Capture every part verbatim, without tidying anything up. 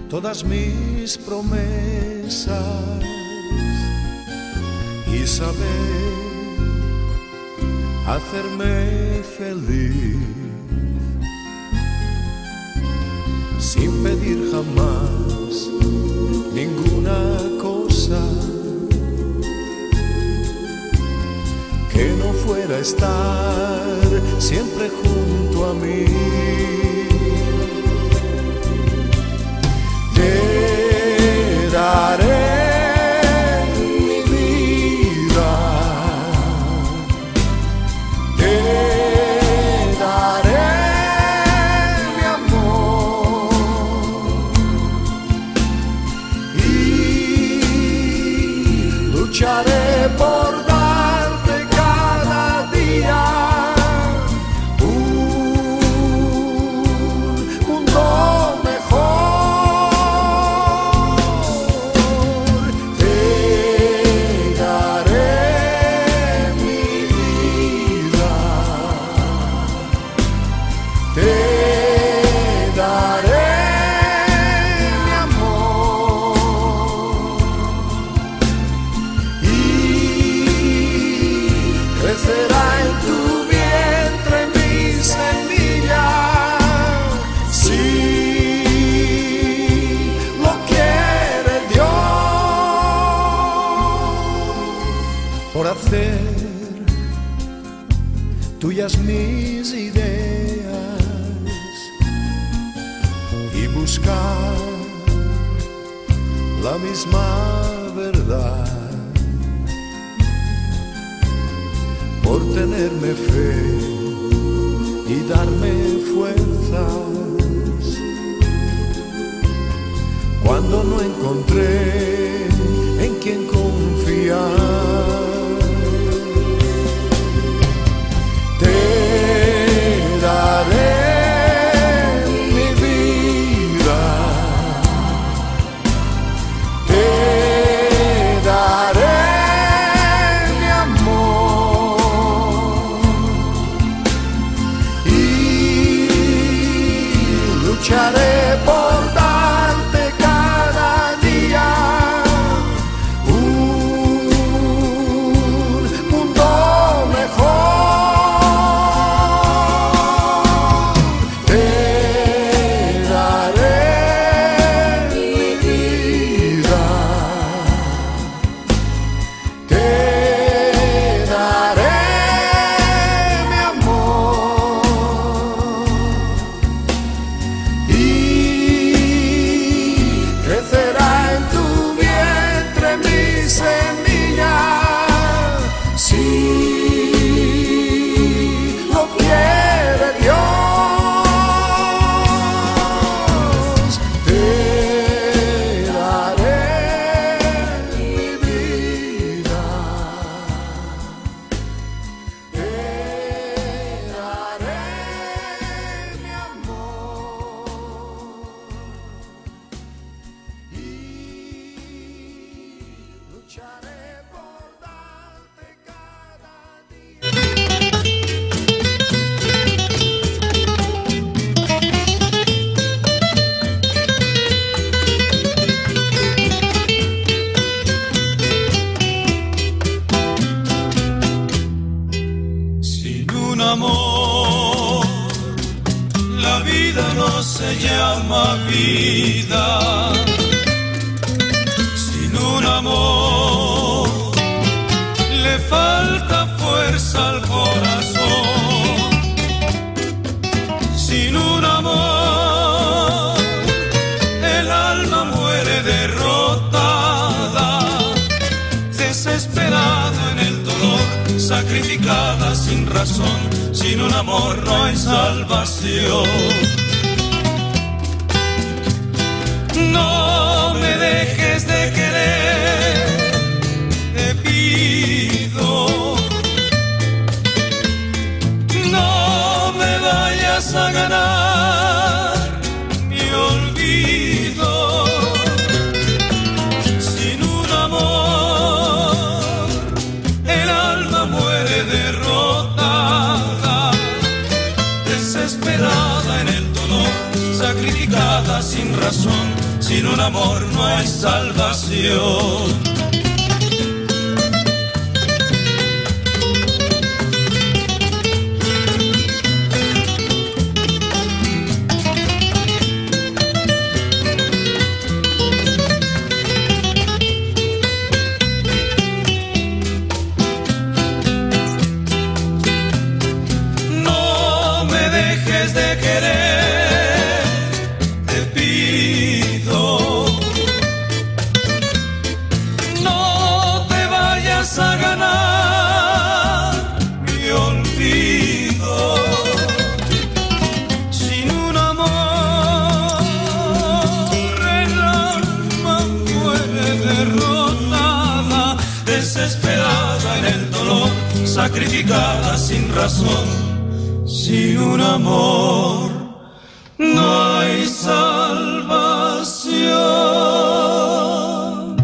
todas mis promesas y saber hacerme feliz sin pedir jamás ninguna cosa que no fuera estar siempre junto a mí. Te daré mi vida, te daré mi amor y lucharé por darte cada día un mundo mejor. Te daré mi vida, te daré mi amor y crecerá en tu vientre mi semilla, si lo quiere Dios, por hacer tuyas mis ideas y buscar la misma verdad, por tenerme fe y darme fuerzas cuando no encontré en quien confiar. Te daré mi vida, te daré mi amor y lucharé por darte cada día un mundo mejor. Te daré mi vida, te daré mi amor y crecerá en tu vientre mi semilla, si lo quiere Dios. Te daré mi vida, te daré mi amor y lucharé por darte cada día. Sin un amor, la vida no se llama vida. Sin un amor, le falta fuerza al corazón. Sin un amor, el alma muere derrotada, desesperada en el dolor, sacrificada sin razón. Sin un amor no hay salvación. No me dejes de querer, te pido. No me vayas a ganar mi olvido. Sin un amor, el alma muere derrotada, desesperada en el dolor, sacrificada sacrificada sin razón, sin un amor no hay salvación. Sacrificada sin razón, sin un amor, no hay salvación.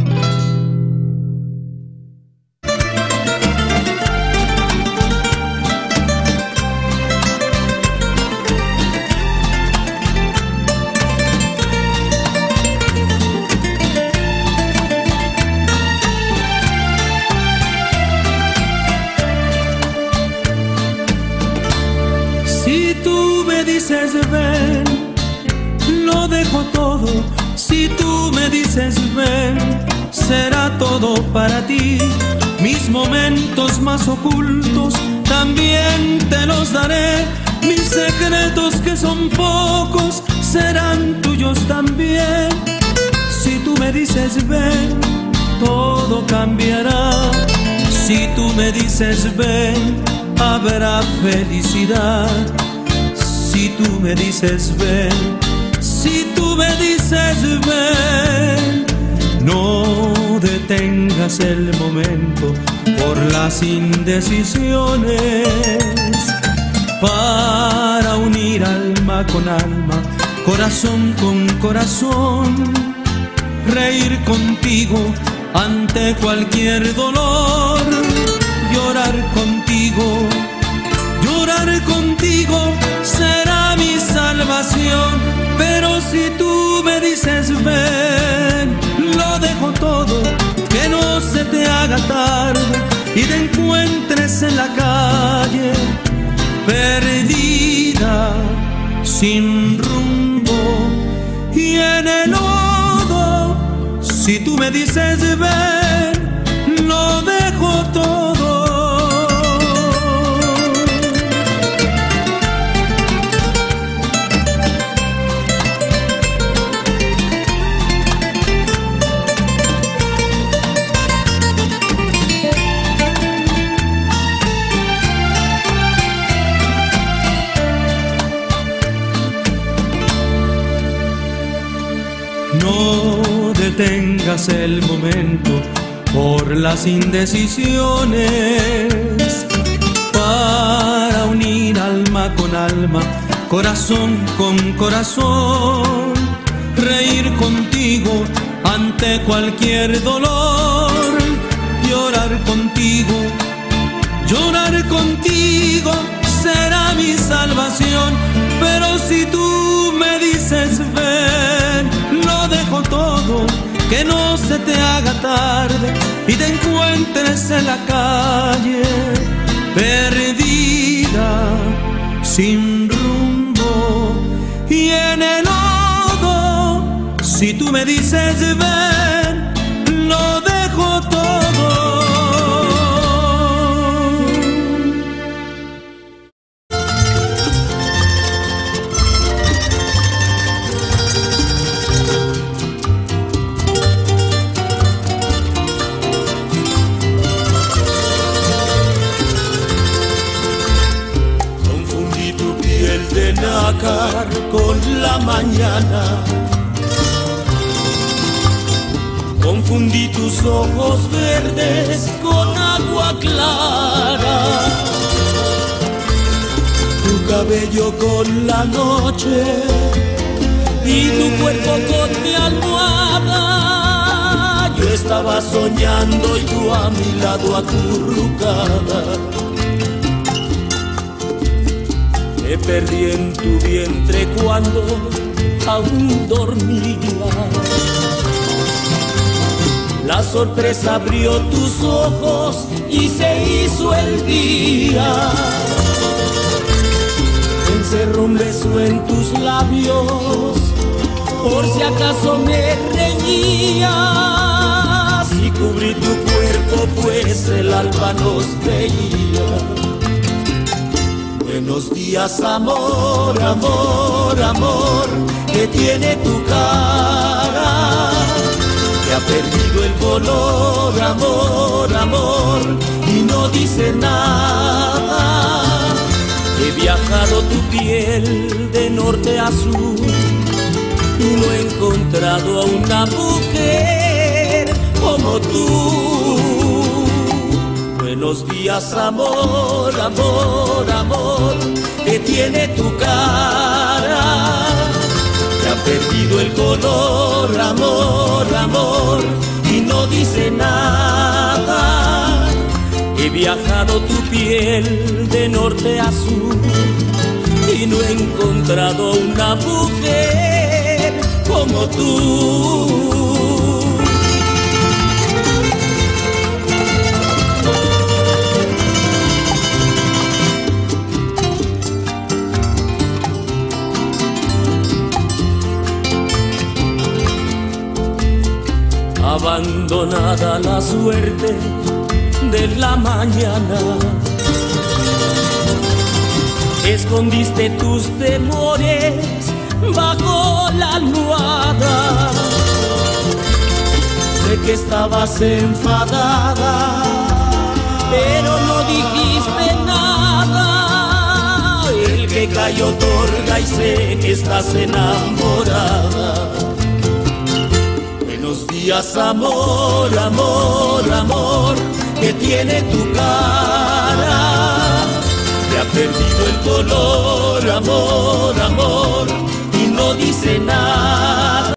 Ven, lo dejo todo. Si tú me dices ven, será todo para ti. Mis momentos más ocultos también te los daré. Mis secretos que son pocos serán tuyos también. Si tú me dices ven, todo cambiará. Si tú me dices ven, habrá felicidad. Si tú me dices ven, si tú me dices ven, no detengas el momento por las indecisiones. Para unir alma con alma, corazón con corazón, reír contigo ante cualquier dolor, llorar contigo. Llorar contigo será mi salvación. Pero si tú me dices ven, lo dejo todo, que no se te haga tarde y te encuentres en la calle perdida, sin rumbo y en el lodo. Si tú me dices ven, lo dejo todo. No detengas el momento por las indecisiones. Para unir alma con alma, corazón con corazón, reír contigo ante cualquier dolor, llorar contigo, llorar contigo será mi salvación. Pero si tú me dices ven, lo dejo todo, que no se te haga tarde y te encuentres en la calle perdida, sin rumbo y en el lodo. Si tú me dices ven, lo dejo todo. Con la mañana confundí tus ojos verdes con agua clara, tu cabello con la noche y tu cuerpo con mi almohada. Yo estaba soñando y tú a mi lado acurrucada. Me perdí en tu vientre cuando aún dormía. La sorpresa abrió tus ojos y se hizo el día. Encerró un beso en tus labios, por si acaso me reñías, y cubrí tu cuerpo pues el alba nos veía. Buenos días, amor, amor, amor, que tiene tu cara, que ha perdido el color, amor, amor, y no dice nada. He viajado tu piel de norte a sur y no he encontrado a una mujer como tú. Buenos días, amor, amor, amor, que tiene tu cara, que ha perdido el color, amor, amor, y no dice nada. He viajado tu piel de norte a sur y no he encontrado una mujer como tú. Abandonada la suerte de la mañana, escondiste tus temores bajo la almohada. Sé que estabas enfadada, pero no dijiste nada. El que cayó otorga y sé que estás enamorada. Buenos días, amor, amor, amor, que tiene tu cara, que ha perdido el color, amor, amor, y no dice nada.